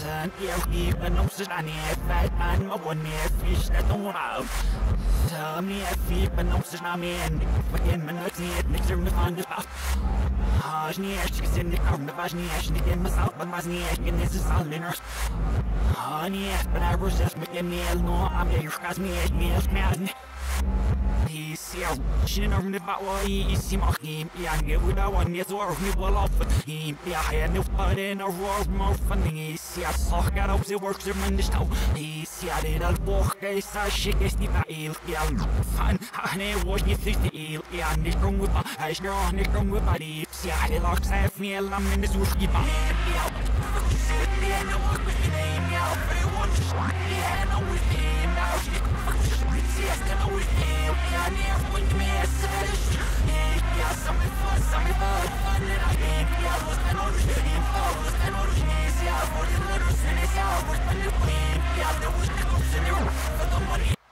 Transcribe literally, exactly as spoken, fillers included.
Sen jag men också där ner färdan och på ner fisk det dora. Ta mig fi men också där men vilken minut ner mixer med andra. Har ni är sen det kommer vad ni är ni kan massa men vad ni är in this is all linners. Har ni är men I was just med mig no I'm here cuz me me me. He says, she never knew about what he is. He mocked him, yeah, and give it a one years or he will off with him. Yeah, I had no fun in a roar more funny. He says, so I got up the works of Monday Stow. He said, it all walk, I saw shit, it's the ill, yeah, fun. I never was you think the ill, yeah, and it's wrong with my eyes, you're on it wrong with my lips. Yeah, I lost half me, I'm in the sushi bar. Yeah, yeah, no one with the name, yeah, but it won't just, yeah, no with him, now she, yes, I know with him. I never went to me as such. Yeah, something fun, something fun, fun that I came. Yeah, I was an old dream, I was an old dream. Yeah, I was a little sin, yeah, I was a little queen. Yeah, there was no sin, there was for the money.